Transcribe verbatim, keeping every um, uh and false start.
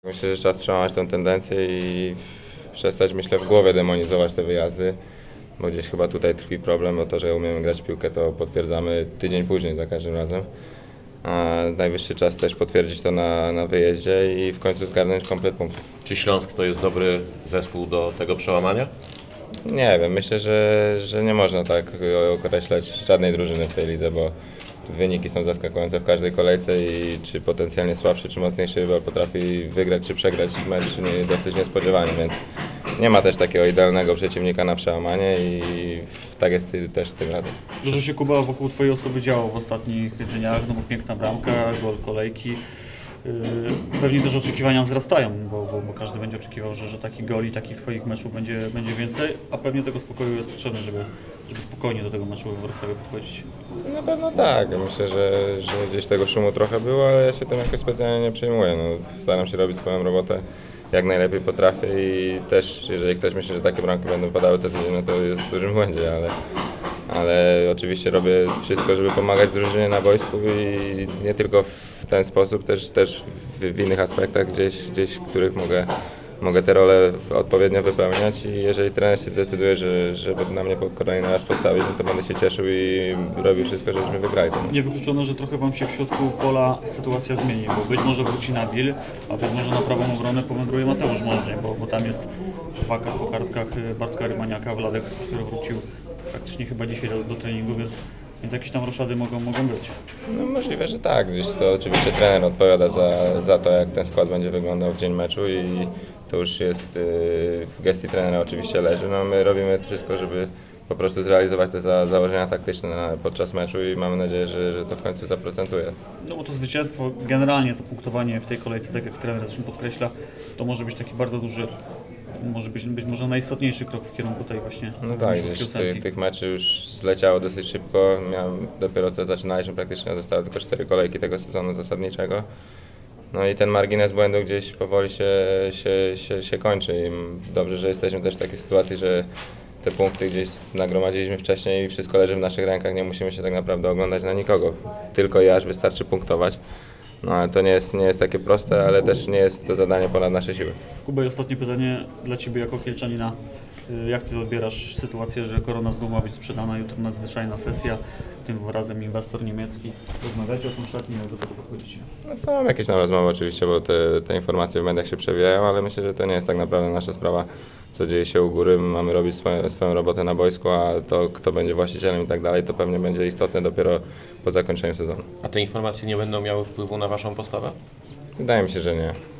Myślę, że czas przełamać tę tendencję i przestać, myślę, w głowie demonizować te wyjazdy, bo gdzieś chyba tutaj tkwi problem, bo to, że umiemy grać w piłkę, to potwierdzamy tydzień później za każdym razem. A najwyższy czas też potwierdzić to na, na wyjeździe i w końcu zgarnąć komplet punktów. Czy Śląsk to jest dobry zespół do tego przełamania? Nie wiem, myślę, że, że nie można tak określać żadnej drużyny w tej lidze, bo wyniki są zaskakujące w każdej kolejce i czy potencjalnie słabszy, czy mocniejszy rywal potrafi wygrać czy przegrać mecz nie, dosyć niespodziewanie, więc nie ma też takiego idealnego przeciwnika na przełamanie i tak jest też tym razem. Dużo się, Kuba, wokół Twojej osoby działo w ostatnich dniach, no bo piękna bramka, gol kolejki. Pewnie też oczekiwania wzrastają, bo, bo, bo każdy będzie oczekiwał, że, że takich goli, takich Twoich meczów będzie, będzie więcej, a pewnie tego spokoju jest potrzebne, żeby, żeby spokojnie do tego meczu w Wrocławiu podchodzić. Na pewno tak, myślę, że, że gdzieś tego szumu trochę było, ale ja się tym jakoś specjalnie nie przejmuję. No, staram się robić swoją robotę jak najlepiej potrafię i też jeżeli ktoś myśli, że takie bramki będą padały co tydzień, no to jest w dużym błędzie, ale, ale oczywiście robię wszystko, żeby pomagać drużynie na boisku i nie tylko w ten sposób, też, też w, w innych aspektach gdzieś, gdzieś których mogę, mogę te role odpowiednio wypełniać i jeżeli trener się zdecyduje, że, żeby na mnie kolejny raz postawić, no to będę się cieszył i robił wszystko, żebyśmy wygrali. Niewykluczone, że trochę Wam się w środku pola sytuacja zmieni, bo być może wróci Nabil, a być może na prawą obronę powędruje Mateusz Możdżeń, bo, bo tam jest po, po kartkach Bartka Rymaniaka, Wladek, który wrócił praktycznie chyba dzisiaj do, do treningu, więc Więc jakieś tam roszady mogą, mogą być. No możliwe, że tak. Gdzieś to oczywiście trener odpowiada za, za to, jak ten skład będzie wyglądał w dzień meczu i to już jest w gestii trenera oczywiście leży. No my robimy wszystko, żeby po prostu zrealizować te za, założenia taktyczne podczas meczu i mamy nadzieję, że, że to w końcu zaprocentuje. No bo to zwycięstwo, generalnie zapunktowanie w tej kolejce, tak jak trener zresztą podkreśla, to może być taki bardzo duży, może być, być może najistotniejszy krok w kierunku tej właśnie. No tak, gdzieś tych, tych meczy już zleciało dosyć szybko. Miałem, dopiero co zaczynaliśmy praktycznie, zostały tylko cztery kolejki tego sezonu zasadniczego. No i ten margines błędu gdzieś powoli się, się, się, się kończy i dobrze, że jesteśmy też w takiej sytuacji, że te punkty gdzieś nagromadziliśmy wcześniej i wszystko leży w naszych rękach, nie musimy się tak naprawdę oglądać na nikogo. Tylko i aż wystarczy punktować. No ale to nie jest, nie jest takie proste, ale też nie jest to zadanie ponad nasze siły. Kuba, i ostatnie pytanie dla Ciebie jako Kielczanina. Jak Ty odbierasz sytuację, że Korona znów ma być sprzedana, jutro nadzwyczajna sesja, tym razem inwestor niemiecki. Rozmawiacie o tym szatni, jak do tego podchodzicie? No są jakieś tam rozmowy oczywiście, bo te, te informacje w mediach się przewijają, ale myślę, że to nie jest tak naprawdę nasza sprawa, co dzieje się u góry. Mamy robić swoją, swoją robotę na boisku, a to kto będzie właścicielem i tak dalej, to pewnie będzie istotne dopiero po zakończeniu sezonu. A te informacje nie będą miały wpływu na Waszą postawę? Wydaje mi się, że nie.